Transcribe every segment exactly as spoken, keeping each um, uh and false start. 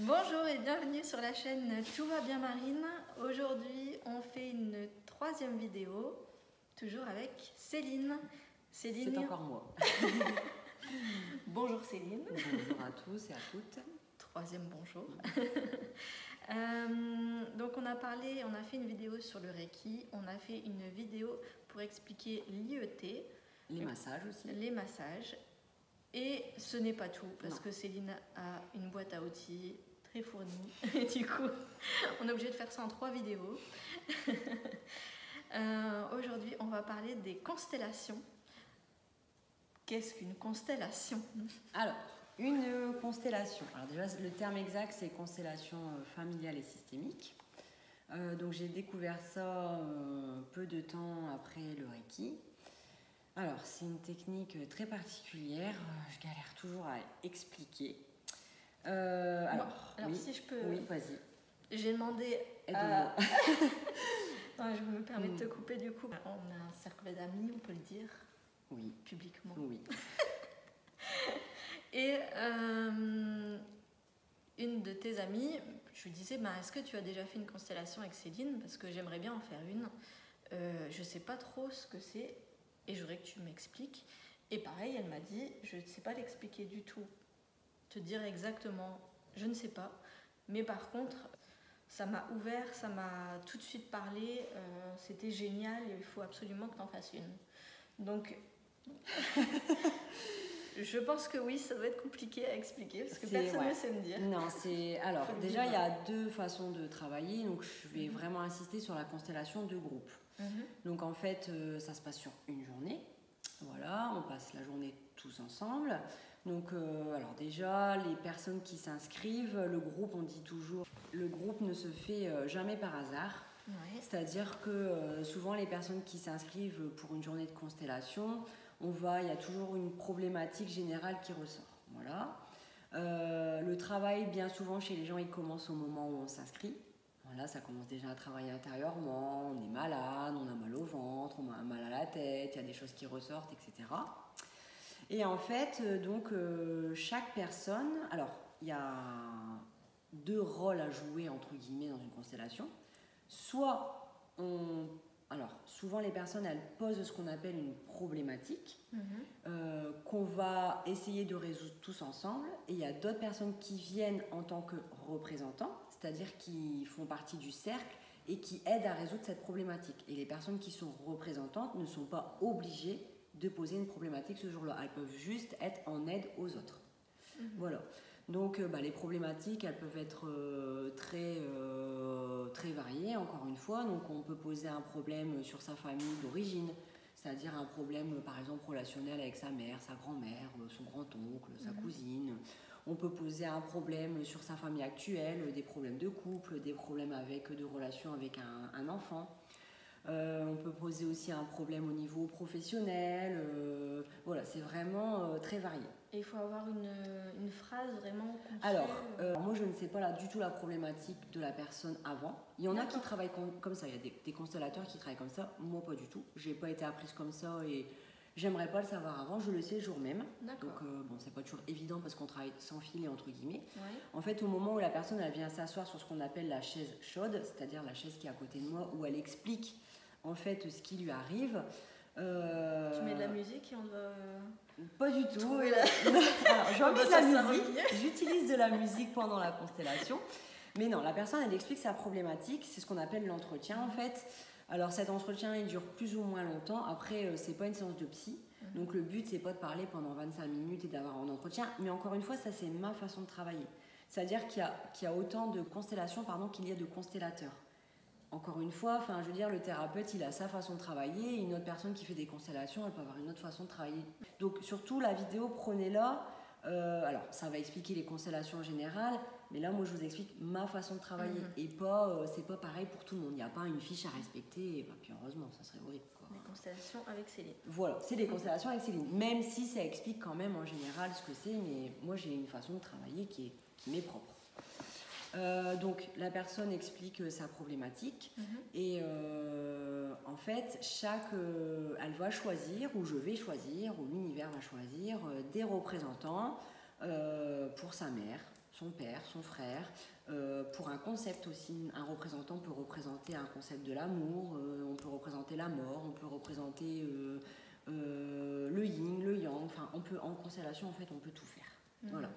Bonjour et bienvenue sur la chaîne Tout va bien Marine. Aujourd'hui on fait une troisième vidéo, toujours avec Céline. Céline. C'est encore moi. Bonjour Céline. Bonjour à tous et à toutes. Troisième bonjour. euh, donc on a parlé, on a fait une vidéo sur le Reiki, on a fait une vidéo pour expliquer l'I E T. Les massages aussi. Les massages. Et ce n'est pas tout, parce non. que Céline a une boîte à outils très fournie. Et du coup, on est obligé de faire ça en trois vidéos. euh, Aujourd'hui, on va parler des constellations. Qu'est-ce qu'une constellation? Alors, une constellation. Alors déjà, le terme exact, c'est constellation familiale et systémique. Euh, donc j'ai découvert ça euh, peu de temps après le Reiki. Alors, c'est une technique très particulière, je galère toujours à expliquer. Euh, alors, Bon, alors oui, si je peux... Oui, vas-y. J'ai demandé à... non, je me permets de te couper du coup. On a un cercle d'amis, on peut le dire. Oui. Publiquement. Oui. Et euh, une de tes amies, je lui disais, bah, est-ce que tu as déjà fait une constellation avec Céline? Parce que j'aimerais bien en faire une. Euh, je ne sais pas trop ce que c'est. Et je voudrais que tu m'expliques. Et pareil, elle m'a dit, je ne sais pas l'expliquer du tout. Te dire exactement, je ne sais pas. Mais par contre, ça m'a ouvert, ça m'a tout de suite parlé. Euh, C'était génial et il faut absolument que tu en fasses une. Donc, je pense que oui, ça doit être compliqué à expliquer parce que personne ne ouais. sait me dire. Non, c'est... Alors, déjà, il y a deux façons de travailler. Donc, je vais mm-hmm. vraiment insister sur la constellation de groupe. Mm-hmm. Donc en fait, euh, ça se passe sur une journée. Voilà, on passe la journée tous ensemble. Donc euh, alors déjà, les personnes qui s'inscrivent, le groupe, on dit toujours, le groupe ne se fait euh, jamais par hasard. Ouais. C'est-à-dire que euh, souvent les personnes qui s'inscrivent pour une journée de constellation, on va, il y a toujours une problématique générale qui ressort. Voilà. Euh, le travail, bien souvent chez les gens, il commence au moment où on s'inscrit. Là, ça commence déjà à travailler intérieurement, on est malade, on a mal au ventre, on a mal à la tête, il y a des choses qui ressortent, et cetera. Et en fait, donc, euh, chaque personne, alors, il y a deux rôles à jouer, entre guillemets, dans une constellation. Soit, on, alors, souvent les personnes, elles posent ce qu'on appelle une problématique, mm-hmm. euh, qu'on va essayer de résoudre tous ensemble. Et il y a d'autres personnes qui viennent en tant que représentants, c'est-à-dire qui font partie du cercle et qui aident à résoudre cette problématique. Et les personnes qui sont représentantes ne sont pas obligées de poser une problématique ce jour-là. Elles peuvent juste être en aide aux autres. Mmh. Voilà. Donc euh, bah, les problématiques, elles peuvent être euh, très, euh, très variées, encore une fois. Donc on peut poser un problème sur sa famille d'origine, c'est-à-dire un problème, par exemple, relationnel avec sa mère, sa grand-mère, son grand-oncle, sa mmh. cousine. On peut poser un problème sur sa famille actuelle, des problèmes de couple, des problèmes avec, de relations avec un, un enfant. Euh, on peut poser aussi un problème au niveau professionnel. Euh, voilà, c'est vraiment euh, très varié. Et il faut avoir une, une phrase vraiment conçue. Alors, euh, moi je ne sais pas là, du tout la problématique de la personne avant. Il y en a qui travaillent com comme ça, il y a des, des constellateurs qui travaillent comme ça. Moi pas du tout, j'ai pas été apprise comme ça et j'aimerais pas le savoir avant, je le sais le jour même. Donc euh, bon, c'est pas toujours évident parce qu'on travaille sans filet entre guillemets. Ouais. En fait, au moment où la personne elle vient s'asseoir sur ce qu'on appelle la chaise chaude, c'est-à-dire la chaise qui est à côté de moi, où elle explique en fait ce qui lui arrive. Euh... Tu mets de la musique et on doit... Pas du tout. La... Alors, j'en mets de la musique, j'utilise de la musique pendant la constellation. Mais non, la personne elle explique sa problématique, c'est ce qu'on appelle l'entretien en fait. Alors cet entretien il dure plus ou moins longtemps, après c'est pas une séance de psy, mmh. donc le but c'est pas de parler pendant vingt-cinq minutes et d'avoir un entretien, mais encore une fois ça c'est ma façon de travailler. C'est-à-dire qu'il y a, qu'il y a autant de constellations pardon, qu'il y a de constellateurs. Encore une fois, enfin, je veux dire, le thérapeute il a sa façon de travailler, une autre personne qui fait des constellations elle peut avoir une autre façon de travailler. Donc surtout la vidéo prenez-la, euh, alors ça va expliquer les constellations en général, mais là moi je vous explique ma façon de travailler mmh. et pas, euh, c'est pas pareil pour tout le monde, il n'y a pas une fiche à respecter, et bah, puis heureusement ça serait horrible quoi. Les constellations avec Céline. Voilà, c'est des constellations avec Céline, même si ça explique quand même en général ce que c'est, mais moi j'ai une façon de travailler qui est, qui m'est propre. Euh, donc la personne explique sa problématique mmh. et euh, en fait chaque, euh, elle va choisir ou je vais choisir ou l'univers va choisir euh, des représentants euh, pour sa mère, son père, son frère. Euh, pour un concept aussi, un représentant peut représenter un concept de l'amour, euh, on peut représenter la mort, on peut représenter euh, euh, le yin, le yang, enfin on peut, en constellation en fait on peut tout faire. Mmh. Voilà.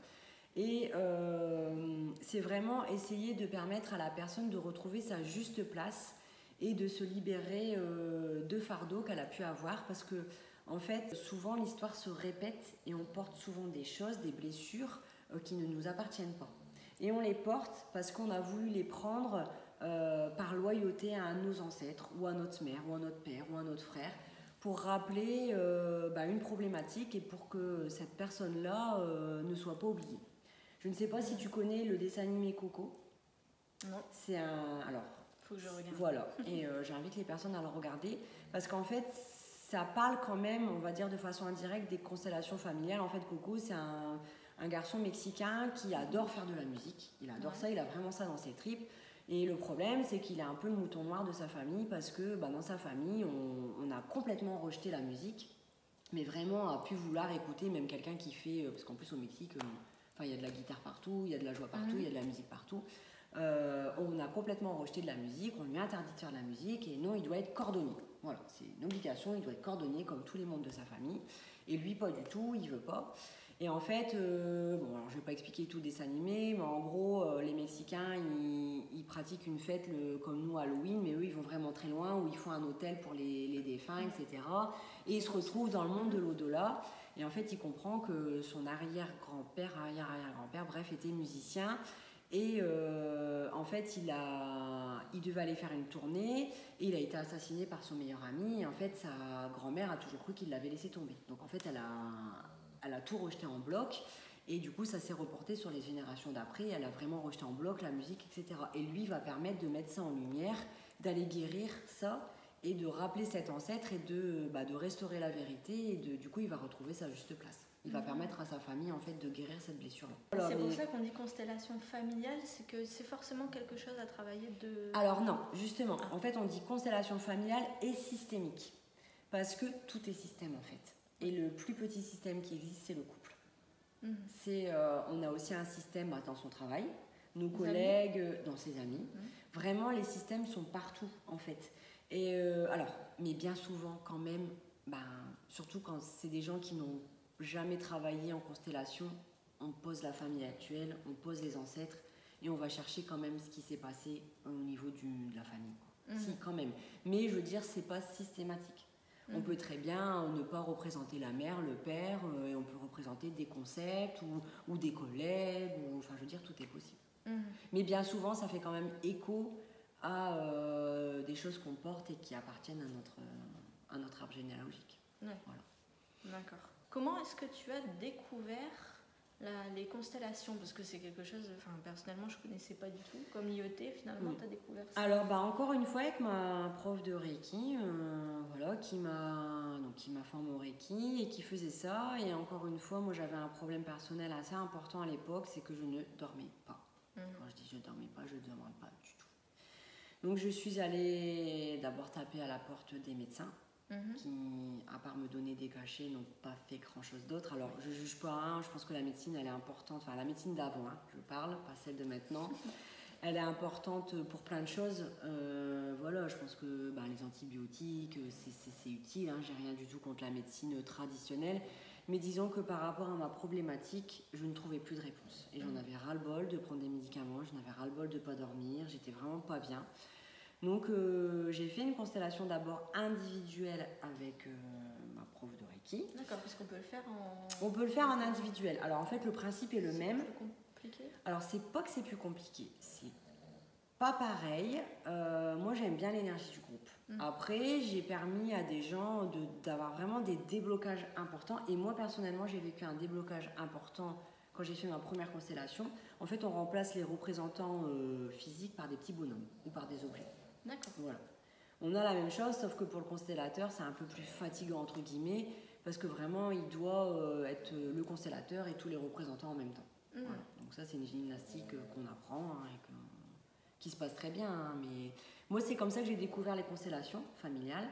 Et euh, c'est vraiment essayer de permettre à la personne de retrouver sa juste place et de se libérer euh, de fardeaux qu'elle a pu avoir, parce que en fait souvent l'histoire se répète et on porte souvent des choses, des blessures euh, qui ne nous appartiennent pas. Et on les porte parce qu'on a voulu les prendre euh, par loyauté à nos ancêtres, ou à notre mère, ou à notre père, ou à notre frère, pour rappeler euh, bah, une problématique et pour que cette personne-là euh, ne soit pas oubliée. Je ne sais pas si tu connais le dessin animé Coco. Non. C'est un... Alors, faut que je regarde. Voilà, et euh, j'invite les personnes à le regarder, parce qu'en fait, ça parle quand même, on va dire de façon indirecte, des constellations familiales. En fait, Coco, c'est un... un garçon mexicain qui adore faire de la musique. Il adore ouais. ça, il a vraiment ça dans ses tripes. Et le problème, c'est qu'il est un peu le mouton noir de sa famille, parce que bah, dans sa famille, on, on a complètement rejeté la musique, mais vraiment a pu vouloir écouter même quelqu'un qui fait... Parce qu'en plus au Mexique, euh, enfin, il y a de la guitare partout, il y a de la joie partout, il mmh. y a de la musique partout. Euh, on a complètement rejeté de la musique, on lui a interdit de faire de la musique, et non, il doit être cordonnier. Voilà, c'est une obligation, il doit être cordonnier comme tous les membres de sa famille. Et lui, pas du tout, il veut pas. Et en fait, euh, bon, alors je vais pas expliquer tout le dessin animé, mais en gros, euh, les Mexicains, ils, ils pratiquent une fête le, comme nous, Halloween, mais eux, ils vont vraiment très loin, où ils font un hôtel pour les, les défunts, et cetera. Et ils se retrouvent dans le monde de l'au-delà. Et en fait, il comprend que son arrière-grand-père, arrière-arrière-grand-père, bref, était musicien. Et euh, en fait, il, a, il devait aller faire une tournée, et il a été assassiné par son meilleur ami. Et en fait, sa grand-mère a toujours cru qu'il l'avait laissé tomber. Donc en fait, elle a... Elle a tout rejeté en bloc, et du coup ça s'est reporté sur les générations d'après. Elle a vraiment rejeté en bloc la musique, et cetera. Et lui va permettre de mettre ça en lumière, d'aller guérir ça, et de rappeler cet ancêtre, et de, bah, de restaurer la vérité, et de, du coup il va retrouver sa juste place. Il va mmh. permettre à sa famille en fait de guérir cette blessure-là. C'est pour mais... ça qu'on dit constellation familiale, c'est que c'est forcément quelque chose à travailler de... Alors non, justement, ah. en fait on dit constellation familiale et systémique, parce que tout est système en fait. Et le plus petit système qui existe, c'est le couple. Mmh. C'est, euh, on a aussi un système bah, dans son travail, nos collègues, amis. dans ses amis. Mmh. Vraiment, les systèmes sont partout, en fait. Et euh, alors, mais bien souvent, quand même, bah, surtout quand c'est des gens qui n'ont jamais travaillé en constellation, on pose la famille actuelle, on pose les ancêtres, et on va chercher quand même ce qui s'est passé au niveau du, de la famille. Mmh. Si, quand même. Mais je veux dire, c'est pas systématique. On peut très bien ne pas représenter la mère, le père, euh, et on peut représenter des concepts ou, ou des collègues, ou, enfin je veux dire, tout est possible. Mmh. Mais bien souvent, ça fait quand même écho à euh, des choses qu'on porte et qui appartiennent à notre, euh, à notre arbre généalogique. Ouais. Voilà. D'accord. Comment est-ce que tu as découvert la, les constellations? Parce que c'est quelque chose, enfin personnellement je ne connaissais pas du tout. Comme l'I E T, finalement, mmh. tu as découvert ça? Alors, bah, encore une fois, avec ma prof de Reiki, euh, voilà, qui m'a, donc, qui m'a formée au Reiki et qui faisait ça. Et encore une fois, moi j'avais un problème personnel assez important à l'époque, c'est que je ne dormais pas. Mmh. Quand je dis je ne dormais pas, je ne dormais pas du tout. Donc je suis allée d'abord taper à la porte des médecins. Mmh. Qui, à part me donner des cachets, n'ont pas fait grand-chose d'autre. Alors, je ne juge pas, hein, je pense que la médecine, elle est importante, enfin la médecine d'avant, hein, je parle, pas celle de maintenant. Elle est importante pour plein de choses. Euh, voilà, je pense que bah, les antibiotiques, c'est, c'est, c'est utile, hein, j'ai rien du tout contre la médecine traditionnelle. Mais disons que par rapport à ma problématique, je ne trouvais plus de réponse. Et j'en avais ras-le-bol de prendre des médicaments, j'en avais ras-le-bol de ne pas dormir, j'étais vraiment pas bien. Donc euh, j'ai fait une constellation d'abord individuelle avec euh, ma prof de Reiki. D'accord, puisqu'on peut le faire en... On peut le faire en individuel. Alors en fait le principe est le c'est même. Plus compliqué. Alors c'est pas que c'est plus compliqué, c'est pas pareil. Euh, moi j'aime bien l'énergie du groupe. Mmh. Après j'ai permis à des gens de, d'avoir vraiment des déblocages importants. Et moi personnellement j'ai vécu un déblocage important quand j'ai fait ma première constellation. En fait on remplace les représentants euh, physiques par des petits bonhommes ou par des objets. D'accord. Voilà. On a la même chose, sauf que pour le constellateur, c'est un peu plus fatigant, entre guillemets, parce que vraiment, il doit euh, être le constellateur et tous les représentants en même temps. Mmh. Voilà. Donc ça, c'est une gymnastique euh, qu'on apprend, hein, et que, qui se passe très bien. Hein, mais moi, c'est comme ça que j'ai découvert les constellations familiales.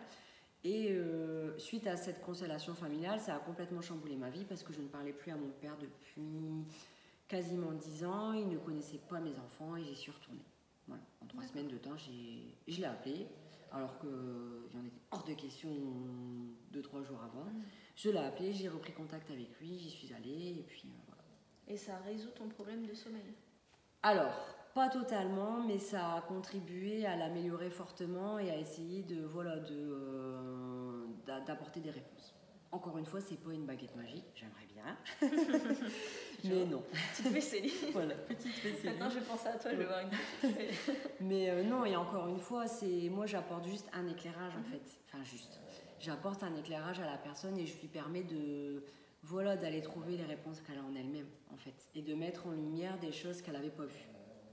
Et euh, suite à cette constellation familiale, ça a complètement chamboulé ma vie, parce que je ne parlais plus à mon père depuis quasiment dix ans, il ne connaissait pas mes enfants et j'y suis retournée. Voilà. En trois semaines de temps, j'ai, je l'ai appelé, alors qu'il y en était hors de question deux, trois jours avant. Mmh. Je l'ai appelé, j'ai repris contact avec lui, j'y suis allée et puis euh, voilà. Et ça résout ton problème de sommeil? Alors, pas totalement, mais ça a contribué à l'améliorer fortement et à essayer de, voilà, de, euh, d'apporter des réponses. Encore une fois, c'est pas une baguette magique, j'aimerais bien. Mais non. Petite Céline. Voilà, petite Céline. Maintenant, je pense à toi, je vais voir une petite. Mais euh, non, et encore une fois, c'est moi, j'apporte juste un éclairage en mm-hmm. fait. Enfin, juste. J'apporte un éclairage à la personne et je lui permets de, voilà, d'aller trouver les réponses qu'elle a en elle-même, en fait. Et de mettre en lumière des choses qu'elle n'avait pas vues.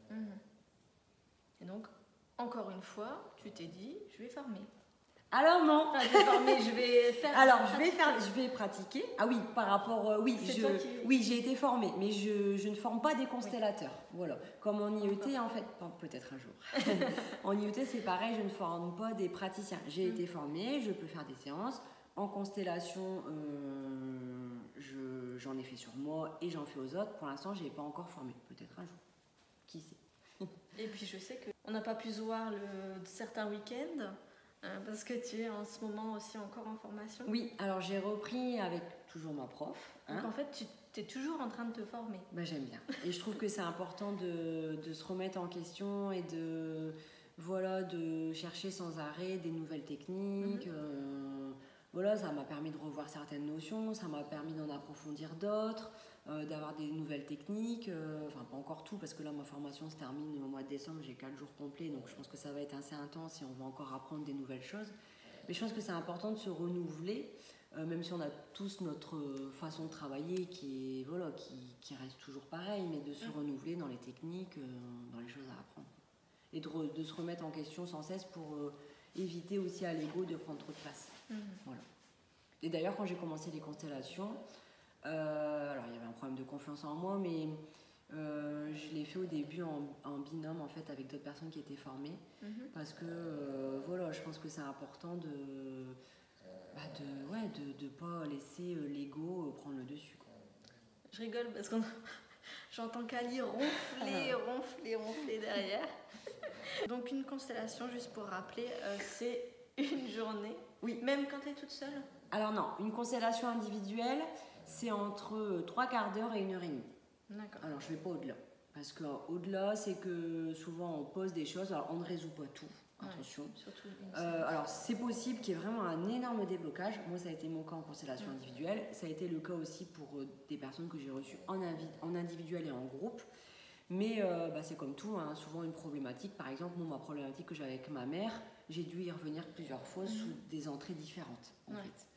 Mm-hmm. Et donc, encore une fois, tu t'es dit, je vais former. Alors non. Enfin, je vais former, je vais faire. Alors je vais faire, je vais pratiquer. Ah oui, par rapport, euh, oui, je, qui... oui, j'ai été formée, mais je, je ne forme pas des constellateurs. Oui. Voilà. Comme en I E T, en fait, peut-être un jour. En I E T, c'est pareil, je ne forme pas des praticiens. J'ai mm. été formée, je peux faire des séances. En constellation, euh, je, j'en ai fait sur moi et j'en fais aux autres. Pour l'instant, je n'ai pas encore formé. Peut-être un jour. Qui sait. Et puis je sais qu'on n'a pas pu se voir le, certains week-ends. Parce que tu es en ce moment aussi encore en formation. Oui, alors j'ai repris avec toujours ma prof. Hein. Donc en fait, tu es toujours en train de te former. Ben, j'aime bien. Et je trouve que c'est important de, de se remettre en question et de, voilà, de chercher sans arrêt des nouvelles techniques. Mm-hmm. Euh, voilà, ça m'a permis de revoir certaines notions, ça m'a permis d'en approfondir d'autres, euh, d'avoir des nouvelles techniques. Euh, enfin, pas encore tout, parce que là, ma formation se termine au mois de décembre, j'ai quatre jours complets, donc je pense que ça va être assez intense et on va encore apprendre des nouvelles choses. Mais je pense que c'est important de se renouveler, euh, même si on a tous notre façon de travailler qui, est, voilà, qui, qui reste toujours pareille, mais de se renouveler dans les techniques, euh, dans les choses à apprendre. Et de, re, de se remettre en question sans cesse pour euh, éviter aussi à l'ego de prendre trop de place. Mmh. Voilà. Et d'ailleurs, quand j'ai commencé les constellations, euh, alors il y avait un problème de confiance en moi, mais euh, je l'ai fait au début en, en binôme en fait avec d'autres personnes qui étaient formées, mmh. parce que euh, voilà, je pense que c'est important de bah de ouais de de pas laisser euh, l'ego prendre le dessus, quoi. Je rigole parce que j'entends Kali ronfler, ronfler, ronfler derrière. Donc une constellation, juste pour rappeler, euh, c'est une journée. Oui. Même quand tu es toute seule? Alors non, une constellation individuelle, c'est entre trois quarts d'heure et une heure et demie. D'accord. Alors je ne vais pas au-delà. Parce qu'au-delà, c'est que souvent on pose des choses, alors on ne résout pas tout, attention. Ouais, surtout euh, alors c'est possible qu'il y ait vraiment un énorme déblocage. Moi ça a été mon cas en constellation ouais. individuelle. Ça a été le cas aussi pour des personnes que j'ai reçues en, invi- en individuel et en groupe. Mais euh, bah, c'est comme tout, hein, souvent une problématique. Par exemple, moi, ma problématique que j'avais avec ma mère, j'ai dû y revenir plusieurs fois mmh. sous des entrées différentes. En ouais. fait.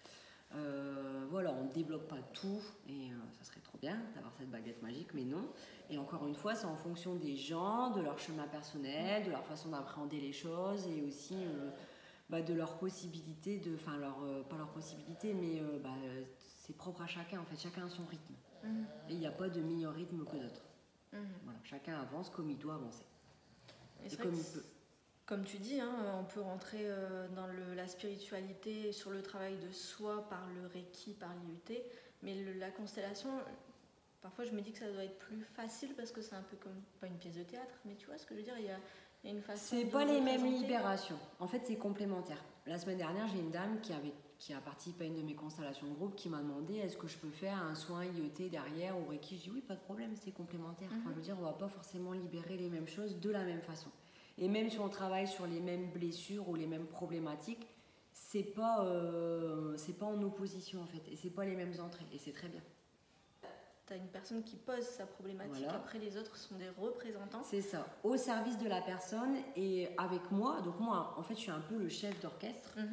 Euh, voilà, on ne débloque pas tout et euh, ça serait trop bien d'avoir cette baguette magique, mais non. Et encore une fois, c'est en fonction des gens, de leur chemin personnel, de leur façon d'appréhender les choses et aussi euh, bah, de leurs possibilités, de, enfin, leur, euh, pas leurs possibilités, mais euh, bah, c'est propre à chacun. En fait, chacun a son rythme. Mmh. Et il n'y a pas de meilleur rythme que d'autres. Mmh. Voilà, chacun avance comme il doit avancer. Et, et comme il peut. Comme tu dis, hein, on peut rentrer euh, dans le, la spiritualité, sur le travail de soi par le Reiki, par l'I U T, mais le, la constellation, parfois je me dis que ça doit être plus facile parce que c'est un peu comme, pas une pièce de théâtre, mais tu vois ce que je veux dire, il y a, il y a une façon. C'est pas les mêmes libérations, en fait c'est complémentaire. La semaine dernière, j'ai une dame qui, avait, qui a participé à une de mes constellations de groupe qui m'a demandé est-ce que je peux faire un soin I E T derrière ou Reiki. Je dis oui, pas de problème, c'est complémentaire. Mm-hmm. Enfin, je veux dire, on va pas forcément libérer les mêmes choses de la même façon. Et même si on travaille sur les mêmes blessures ou les mêmes problématiques, c'est pas, euh, c'est pas en opposition en fait, et c'est pas les mêmes entrées, et c'est très bien. Tu as une personne qui pose sa problématique, voilà. Après les autres sont des représentants. C'est ça, au service de la personne et avec moi. Donc moi, en fait, je suis un peu le chef d'orchestre. Mm-hmm.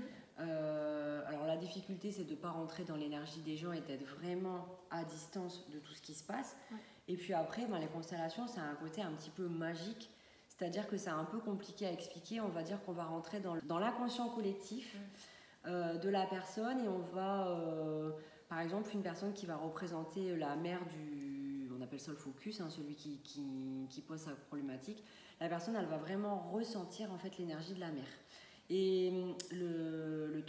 Euh, alors la difficulté, c'est de ne pas rentrer dans l'énergie des gens et d'être vraiment à distance de tout ce qui se passe. Ouais. Et puis après, ben, les constellations, c'est un côté un petit peu magique. C'est-à-dire que c'est un peu compliqué à expliquer. On va dire qu'on va rentrer dans, dans l'inconscient collectif euh, de la personne et on va, euh, par exemple, une personne qui va représenter la mère du, on appelle ça le focus, hein, celui qui, qui, qui pose sa problématique. La personne, elle va vraiment ressentir en fait l'énergie de la mère. Et le, le truc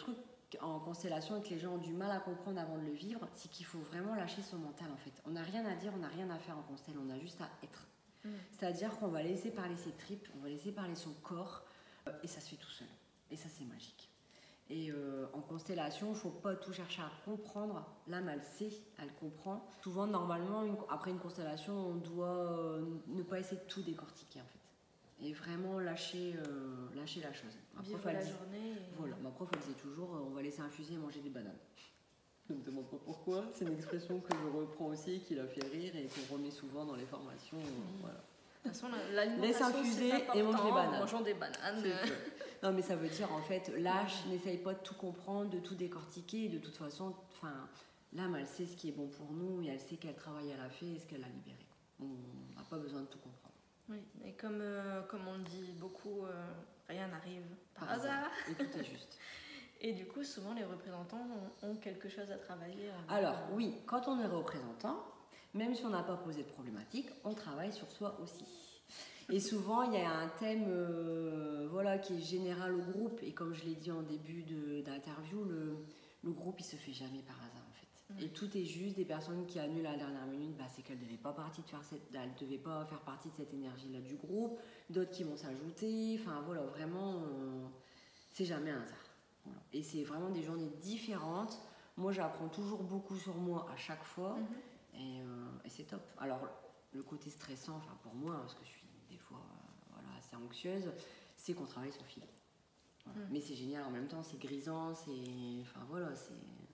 en constellation et que les gens ont du mal à comprendre avant de le vivre, c'est qu'il faut vraiment lâcher son mental en fait. On n'a rien à dire, on n'a rien à faire en constell, on a juste à être. Mmh. C'est-à-dire qu'on va laisser parler ses tripes, on va laisser parler son corps, euh, et ça se fait tout seul. Et ça, c'est magique. Et euh, en constellation, il ne faut pas tout chercher à comprendre. L'âme, elle sait, elle comprend. Souvent, normalement, une, après une constellation, on doit euh, ne pas essayer de tout décortiquer, en fait. Et vraiment lâcher, euh, lâcher la chose. Ma prof, la elle journée. Et... Voilà, ma prof, elle disait toujours, euh, on va laisser infuser et manger des bananes. Je ne me demande pas pourquoi. C'est une expression que je reprends aussi, qui l'a fait rire et qu'on remet souvent dans les formations. Mmh. Voilà. De toute façon, l'alimentation, laisse infuser et mange des bananes. Mangeons des bananes. Non, mais ça veut dire, en fait, lâche, n'essaye pas de tout comprendre, de tout décortiquer. De toute façon, enfin, l'âme, elle sait ce qui est bon pour nous et elle sait quel travail elle a fait et ce qu'elle a libéré. On n'a pas besoin de tout comprendre. Oui, et comme, euh, comme on le dit beaucoup, euh, rien n'arrive par, par hasard. hasard. Et tout est juste. Et du coup, souvent, les représentants ont, ont quelque chose à travailler. Alors, oui, quand on est représentant, même si on n'a pas posé de problématique, on travaille sur soi aussi. Et souvent, il y a un thème euh, voilà, qui est général au groupe. Et comme je l'ai dit en début d'interview, le, le groupe, il ne se fait jamais par hasard, en fait. Mmh. Et tout est juste. Des personnes qui annulent à la dernière minute, bah, c'est qu'elles ne devaient pas, partie de faire, cette, elles devaient pas faire partie de cette énergie-là du groupe. D'autres qui vont s'ajouter. Enfin, voilà, vraiment, euh, c'est jamais un hasard. Voilà. Et c'est vraiment des journées différentes. Moi, j'apprends toujours beaucoup sur moi à chaque fois. Mmh. Et, euh, et c'est top. Alors, le côté stressant, enfin, pour moi, parce que je suis des fois euh, voilà, assez anxieuse, c'est qu'on travaille son fil. Voilà. Mmh. Mais c'est génial en même temps, c'est grisant, c'est... Enfin voilà, c'est...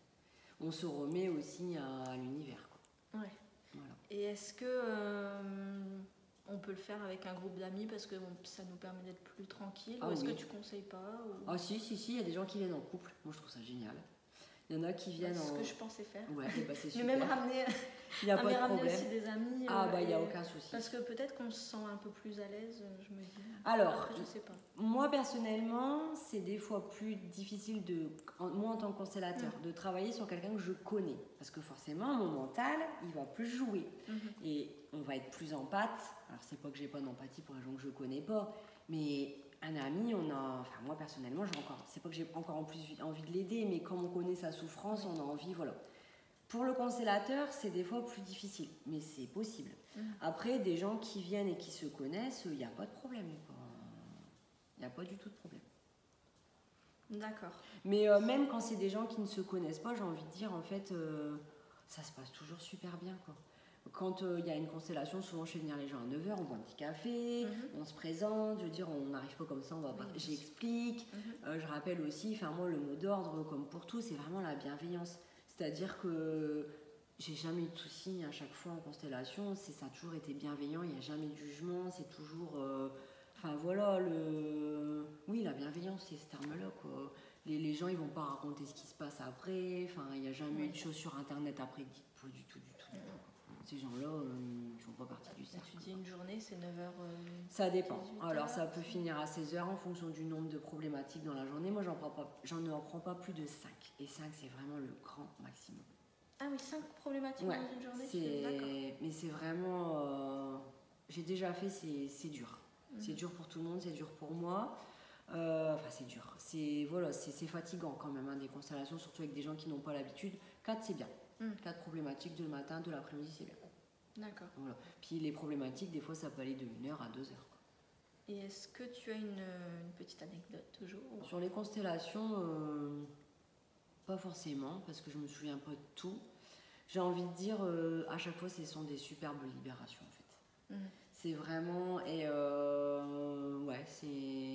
On se remet aussi à, à l'univers. Ouais. Voilà. Et est-ce que euh, on peut le faire avec un groupe d'amis parce que bon, ça nous permet d'être plus tranquille, ah, ou est-ce oui. que tu conseilles pas ou... Ah si, si, si, il y a des gens qui viennent en couple, moi je trouve ça génial. Il y en a qui viennent en... C'est ce que je pensais faire. Ouais, bah c'est super. Mais même ramener, il y a pas de ramener problème. aussi des amis. Ah euh, bah il n'y a aucun souci. Parce que peut-être qu'on se sent un peu plus à l'aise, je me dis. Alors, après, je sais pas. Moi personnellement, c'est des fois plus difficile de, moi en tant que constellateur, mmh. de travailler sur quelqu'un que je connais. Parce que forcément, mon mental, il va plus jouer. Mmh. Et on va être plus en pâte. Alors c'est pas que j'ai pas d'empathie pour les gens que je connais pas, mais... Un ami, on a, enfin moi personnellement, j'ai encore, c'est pas que j'ai encore en plus envie de l'aider, mais comme on connaît sa souffrance, on a envie, voilà. Pour le constellateur, c'est des fois plus difficile, mais c'est possible. Mmh. Après, des gens qui viennent et qui se connaissent, il n'y a pas de problème. Il n'y a pas du tout de problème. D'accord. Mais euh, même quand c'est des gens qui ne se connaissent pas, j'ai envie de dire, en fait, euh, ça se passe toujours super bien, quoi. Quand il euh, y a une constellation, souvent je fais venir les gens à neuf heures, on boit un petit café, mm-hmm. on se présente, je veux dire, on n'arrive pas comme ça, on va pas... oui, j'explique, mm-hmm. euh, je rappelle aussi, enfin moi le mot d'ordre, comme pour tout, c'est vraiment la bienveillance. C'est-à-dire que j'ai jamais eu de soucis à chaque fois en constellation, c'est, ça a toujours été bienveillant, il n'y a jamais de jugement, c'est toujours... Euh, enfin voilà, le... oui, la bienveillance, c'est ce terme-là, quoi. Les, les gens, ils vont pas raconter ce qui se passe après, enfin, il n'y a jamais eu de choses sur Internet après, dites pas du tout, du tout, du tout. Ces gens-là, euh, ils ne font pas partie du cercle. Tu dis une journée, c'est neuf heures euh, Ça dépend. Alors, ça peut finir à seize heures en fonction du nombre de problématiques dans la journée. Moi, j'en prends pas, j'en ne prends pas plus de cinq. Et cinq, c'est vraiment le grand maximum. Ah oui, cinq problématiques ouais, dans une journée, c'est... D'accord. Mais c'est vraiment... Euh... J'ai déjà fait, c'est, c'est dur. Mmh. C'est dur pour tout le monde, c'est dur pour moi. Euh... Enfin, c'est dur. C'est, voilà, c'est, c'est fatigant quand même, hein, des constellations, surtout avec des gens qui n'ont pas l'habitude. quatre, c'est bien. Quatre problématiques de le matin, de l'après-midi, c'est bien. D'accord. Voilà. Puis les problématiques, des fois, ça peut aller de une heure à deux heures. Et est-ce que tu as une, une petite anecdote toujours ou... Sur les constellations, euh, pas forcément, parce que je me souviens pas de tout. J'ai envie de dire, euh, à chaque fois, ce sont des superbes libérations, en fait. Mmh. C'est vraiment... Et euh, ouais, c'est...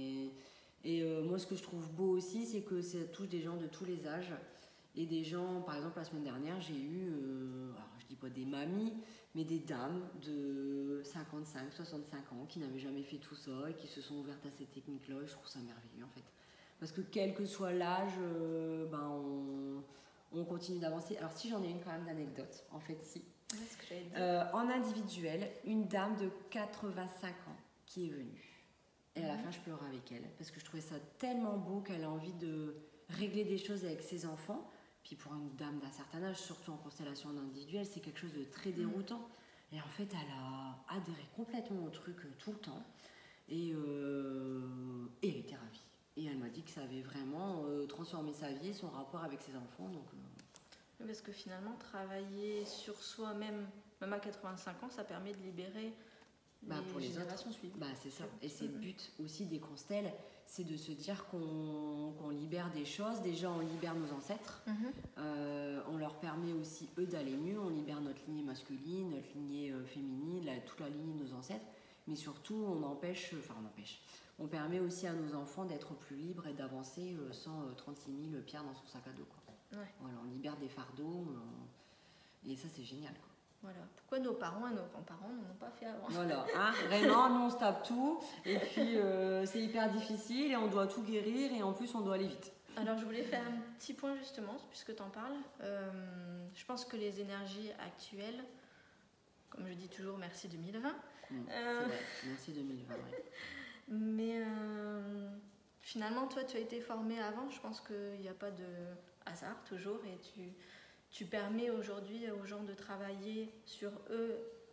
Et euh, moi, ce que je trouve beau aussi, c'est que ça touche des gens de tous les âges. Et des gens, par exemple, la semaine dernière, j'ai eu, euh, alors je dis pas des mamies, mais des dames de cinquante-cinq, soixante-cinq ans qui n'avaient jamais fait tout ça et qui se sont ouvertes à cette technique-là. Et je trouve ça merveilleux, en fait. Parce que quel que soit l'âge, euh, ben on, on continue d'avancer. Alors si j'en ai une quand même d'anecdote, en fait, si. Qu'est-ce que j'allais dire ? Euh, en individuel, une dame de quatre-vingt-cinq ans qui est venue. Et à la fin, je pleurais avec elle parce que je trouvais ça tellement beau qu'elle a envie de régler des choses avec ses enfants. Puis pour une dame d'un certain âge, surtout en constellation individuelle, c'est quelque chose de très déroutant. Et en fait, elle a adhéré complètement au truc euh, tout le temps. Et, euh, et elle était ravie. Et elle m'a dit que ça avait vraiment euh, transformé sa vie et son rapport avec ses enfants. Donc, euh... Parce que finalement, travailler sur soi, même, même à quatre-vingt-cinq ans, ça permet de libérer bah, les pour les générations autres. suivantes. Bah, c'est ça. Et c'est le but aussi des constelles, c'est de se dire qu'on qu'on libère des choses. Déjà, on libère nos ancêtres. Mm-hmm. euh, on leur permet aussi, eux, d'aller mieux. On libère notre lignée masculine, notre lignée euh, féminine, la, toute la lignée de nos ancêtres. Mais surtout, on empêche... Enfin, on empêche... On permet aussi à nos enfants d'être plus libres et d'avancer euh, sans euh, trente-six mille pierres dans son sac à dos. Quoi. Ouais. Voilà, on libère des fardeaux. On... Et ça, c'est génial. Quoi. Voilà. Pourquoi nos parents et nos grands-parents n'en ont pas fait avant? Voilà, hein, vraiment, nous on se tape tout. Et puis, euh, c'est hyper difficile et on doit tout guérir et en plus, on doit aller vite. Alors, je voulais faire un petit point justement, puisque tu en parles. Euh, je pense que les énergies actuelles, comme je dis toujours, merci deux mille vingt. Mmh, euh... C'est vrai, merci deux mille vingt, oui. Mais euh, finalement, toi, tu as été formé avant. Je pense qu'il n'y a pas de hasard toujours. Et tu, tu permets aujourd'hui aux gens de travailler sur eux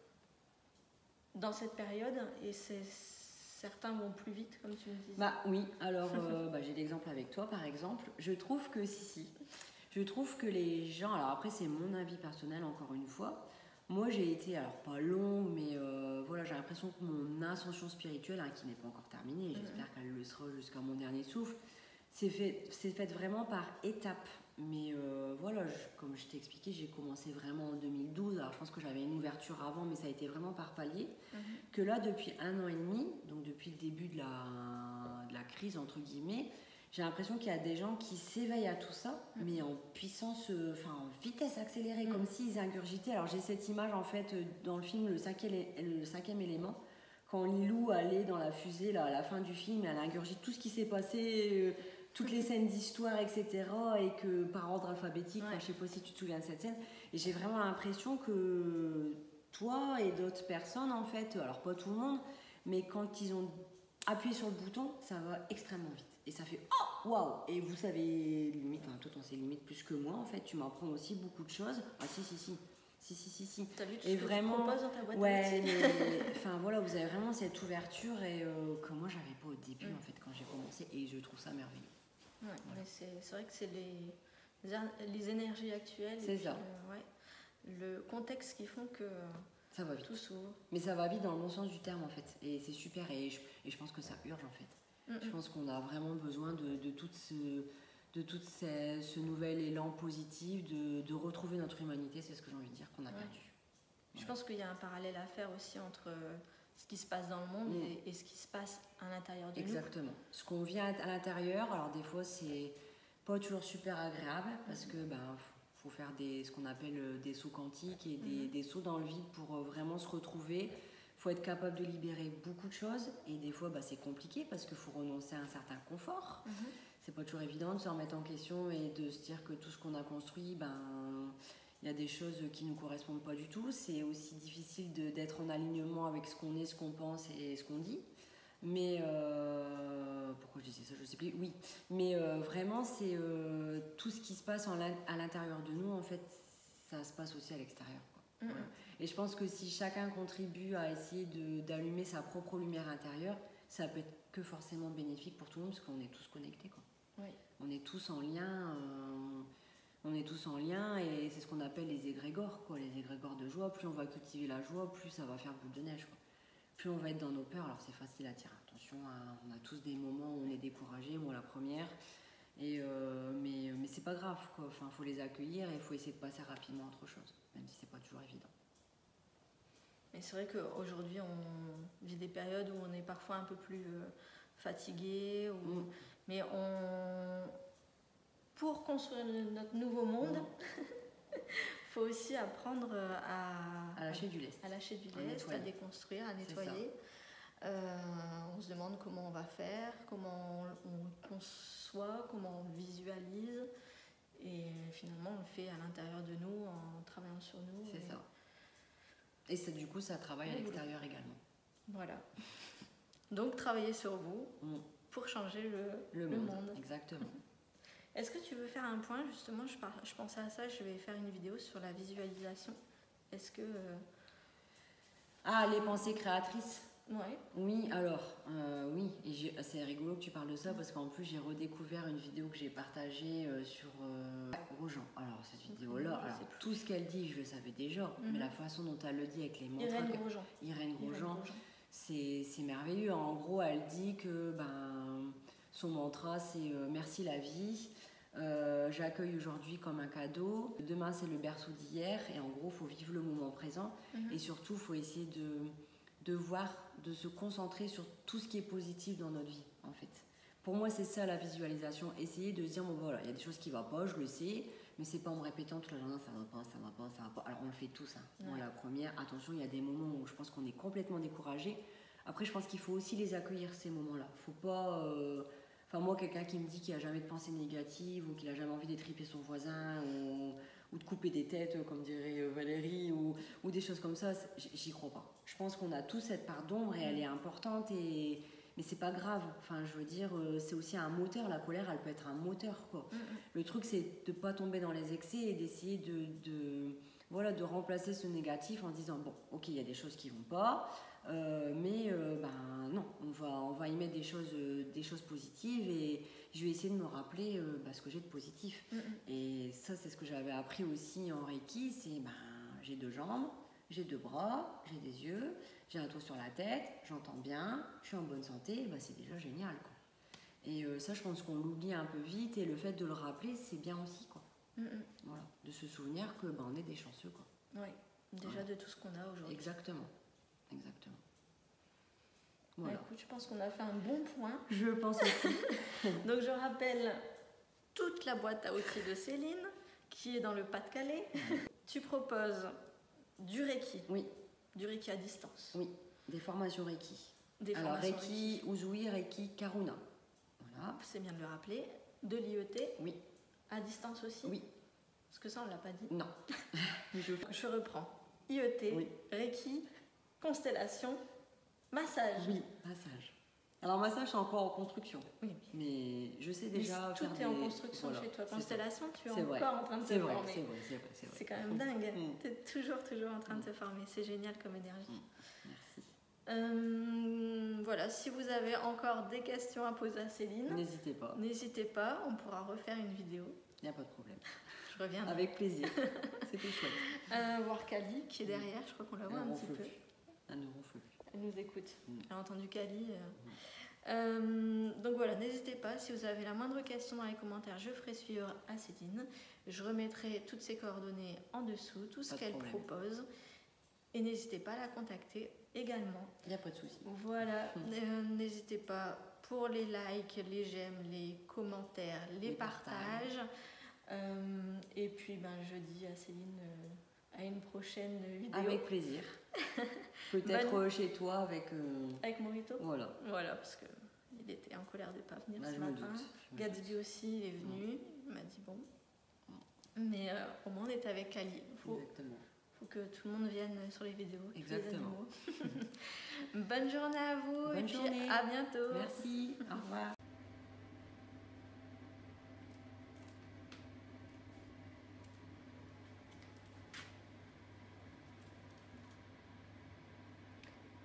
dans cette période. Et c'est, certains vont plus vite, comme tu me disais. Bah oui, alors euh, bah, j'ai l'exemple avec toi, par exemple. Je trouve que si, si. Je trouve que les gens... Alors après, c'est mon avis personnel, encore une fois. Moi, j'ai été, alors pas longue, mais euh, voilà, j'ai l'impression que mon ascension spirituelle, hein, qui n'est pas encore terminée, et j'espère qu'elle le sera jusqu'à mon dernier souffle, c'est fait, c'est fait vraiment par étapes. Mais euh, voilà, je, comme je t'ai expliqué, j'ai commencé vraiment en deux mille douze. Alors je pense que j'avais une ouverture avant, mais ça a été vraiment par palier. Mm-hmm. Que là, depuis un an et demi, donc depuis le début de la, de la crise, entre guillemets, j'ai l'impression qu'il y a des gens qui s'éveillent à tout ça, mais en puissance, enfin en vitesse accélérée, mmh. comme s'ils ingurgitaient. Alors j'ai cette image en fait dans le film Le cinquième, le cinquième élément, quand Lilou allait dans la fusée là, à la fin du film, elle ingurgite tout ce qui s'est passé, euh, toutes les scènes d'histoire, et cetera. Et que par ordre alphabétique, ouais. Je sais pas si tu te souviens de cette scène. Et j'ai vraiment l'impression que toi et d'autres personnes en fait, alors pas tout le monde, mais quand ils ont appuyé sur le bouton, ça va extrêmement vite. Et ça fait oh waouh. Et vous savez limite, enfin toi t'en sais limite plus que moi en fait. Tu m'apprends aussi beaucoup de choses. Ah si si si si si si si. T'as vu tout et ce que vraiment, tu proposes dans ta boîte ouais. Mais, enfin voilà, vous avez vraiment cette ouverture et euh, que moi j'avais pas au début mm. en fait quand j'ai commencé. Et je trouve ça merveilleux. Ouais, voilà. Mais c'est, c'est vrai que c'est les les énergies actuelles. C'est ça. Euh, ouais, le contexte qui font que ça va vite. Tout s'ouvre. Mais ça va vite dans le bon sens du terme en fait. Et c'est super. Et je, et je pense que ça urge en fait. Mm-hmm. Je pense qu'on a vraiment besoin de, de tout ce, de tout ce, ce nouvel élan positif, de, de retrouver notre humanité, c'est ce que j'ai envie de dire qu'on a ouais. perdu. Je ouais. pense qu'il y a un parallèle à faire aussi entre ce qui se passe dans le monde mm. et, et ce qui se passe à l'intérieur de Exactement. nous. Exactement. Ce qu'on vit à, à l'intérieur, alors des fois c'est pas toujours super agréable parce mm. que ben faut faire des, ce qu'on appelle des sauts quantiques et des, mm. des sauts dans le vide pour vraiment se retrouver. Il faut être capable de libérer beaucoup de choses et des fois bah, c'est compliqué parce qu'il faut renoncer à un certain confort. Mm-hmm. C'est pas toujours évident de se remettre en question et de se dire que tout ce qu'on a construit, ben, il y a des choses qui ne nous correspondent pas du tout. C'est aussi difficile de, d'être en alignement avec ce qu'on est, ce qu'on pense et ce qu'on dit. Mais euh, pourquoi je disais ça, je sais plus. Oui, mais euh, vraiment c'est euh, tout ce qui se passe en, à l'intérieur de nous en fait, ça se passe aussi à l'extérieur. Quoi. Mm-hmm. Voilà. Et je pense que si chacun contribue à essayer de, d'allumer sa propre lumière intérieure, ça peut être que forcément bénéfique pour tout le monde parce qu'on est tous connectés. Quoi. Oui. On est tous en lien, euh, on est tous en lien et c'est ce qu'on appelle les égrégores, quoi, les égrégores de joie. Plus on va cultiver la joie, plus ça va faire boule de neige. Quoi. Plus on va être dans nos peurs, alors c'est facile à dire. Attention, hein, on a tous des moments où on est découragé, moi la première. Et euh, mais, mais c'est pas grave, quoi. Enfin, faut les accueillir et il faut essayer de passer rapidement à autre chose, même si c'est pas toujours évident. Mais c'est vrai qu'aujourd'hui, on vit des périodes où on est parfois un peu plus euh, fatigué. Ou... Mm. Mais on... pour construire notre nouveau monde, il mm. faut aussi apprendre à... À lâcher du lest. À lâcher du lest, à, à déconstruire, à nettoyer. Euh, on se demande comment on va faire, comment on conçoit, comment on visualise. Et finalement, on le fait à l'intérieur de nous, en travaillant sur nous. C'est et... ça. Et ça, du coup, ça travaille à l'extérieur également. Voilà. Donc, travailler sur vous mm. pour changer le, le, le monde. monde. Exactement. Est-ce que tu veux faire un point, justement, je, par... je pensais à ça, je vais faire une vidéo sur la visualisation. Est-ce que... Euh... Ah, les pensées créatrices. Ouais. Oui, alors, euh, oui, et c'est rigolo que tu parles de ça parce qu'en plus j'ai redécouvert une vidéo que j'ai partagée euh, sur euh, Grosjean. Alors cette vidéo-là, alors tout ce qu'elle dit, je le savais déjà, mm-hmm. mais la façon dont elle le dit avec les mantras, Irène Grosjean, Irène Grosjean, c'est merveilleux. En gros, elle dit que ben, son mantra c'est euh, merci la vie. Euh, j'accueille aujourd'hui comme un cadeau. Demain c'est le berceau d'hier et en gros, il faut vivre le moment présent mm-hmm. et surtout, il faut essayer de de voir, de se concentrer sur tout ce qui est positif dans notre vie, en fait. Pour moi, c'est ça la visualisation. Essayer de se dire, bon voilà, il y a des choses qui ne vont pas, je le sais, mais c'est pas en me répétant toute la journée, ça va pas, ça va pas, ça va pas. Alors on le fait tous. Hein. Ouais. Moi, la première, attention, il y a des moments où je pense qu'on est complètement découragé. Après, je pense qu'il faut aussi les accueillir, ces moments-là. Faut pas... Euh... Enfin, moi, quelqu'un qui me dit qu'il n'a jamais de pensée négative ou qu'il n'a jamais envie d'étriper son voisin ou... ou de couper des têtes, comme dirait Valérie, ou, ou des choses comme ça, j'y crois pas. Je pense qu'on a tous cette part d'ombre et elle est importante, et, mais c'est pas grave. Enfin, je veux dire, c'est aussi un moteur. La colère, elle peut être un moteur, quoi. Mm-hmm. Le truc, c'est de pas tomber dans les excès et d'essayer de, de, voilà, de remplacer ce négatif en disant, bon, ok, il y a des choses qui vont pas, euh, mais euh, ben non, on va, on va y mettre des choses, euh, des choses positives et je vais essayer de me rappeler euh, bah, ce que j'ai de positif. Mm-hmm. Et ça, c'est ce que j'avais appris aussi en Reiki, c'est ben, j'ai deux jambes, j'ai deux bras, j'ai des yeux, j'ai un toit sur la tête, j'entends bien, je suis en bonne santé, bah, c'est déjà génial, quoi. Et euh, ça, je pense qu'on l'oublie un peu vite et le fait de le rappeler, c'est bien aussi, quoi. Mm-hmm. Voilà, de se souvenir que bah, on est des chanceux, quoi. Oui, déjà voilà. De tout ce qu'on a aujourd'hui. Exactement, exactement. Voilà. Bah, écoute, je pense qu'on a fait un bon point. Je pense aussi. Donc je rappelle toute la boîte à outils de Céline, qui est dans le Pas-de-Calais. Tu proposes du Reiki. Oui. Du Reiki à distance. Oui, des formations Reiki. Des Alors formations Reiki, Reiki. Usui, Reiki, Karuna. Voilà. C'est bien de le rappeler. De l'I E T. Oui. À distance aussi. Oui. Parce que ça, on ne l'a pas dit. Non. je... je reprends. I E T, oui. Reiki, constellation, massage. Oui, massage. Alors massage, c'est encore en construction. Oui. Mais je sais déjà mais tout faire est des... en construction voilà, chez toi. Constellation, tu es encore vrai. en train de te vrai, former. C'est vrai, c'est vrai, c'est vrai. C'est quand même dingue. Mm. Tu es toujours, toujours en train mm. de te former. C'est génial comme énergie. Mm. Merci. Euh, voilà, si vous avez encore des questions à poser à Céline, n'hésitez pas. N'hésitez pas, on pourra refaire une vidéo. Il n'y a pas de problème. Je reviens. Avec plaisir. C'était chouette. Euh, voir Kali qui est derrière, je crois qu'on la voit un petit peu. Plus. Elle ne ronfle plus. Elle nous écoute. Mm. Elle a entendu Kali. Euh... Mm. Euh, donc voilà, n'hésitez pas, si vous avez la moindre question dans les commentaires, je ferai suivre à Céline. Je remettrai toutes ses coordonnées en dessous, tout ce qu'elle propose. Et n'hésitez pas à la contacter également. Il n'y a pas de souci. Voilà, mmh. euh, n'hésitez pas pour les likes, les j'aime, les commentaires, les, les partages. partages. Euh, et puis ben, je dis à Céline euh, à une prochaine vidéo. Avec plaisir. Peut-être Bonne... chez toi avec... Euh... Avec Morito. Voilà. Voilà, parce qu'il était en colère de ne pas venir bah, ce matin. Gatsby aussi, il est venu. Mmh. Il m'a dit bon. Mmh. Mais euh, au moins on est avec Kali. Faut... Exactement. Faut que tout le monde vienne sur les vidéos. Exactement. Les Bonne journée à vous. Bonne et puis journée. À bientôt. Merci. Au revoir. Vous avez été sage ?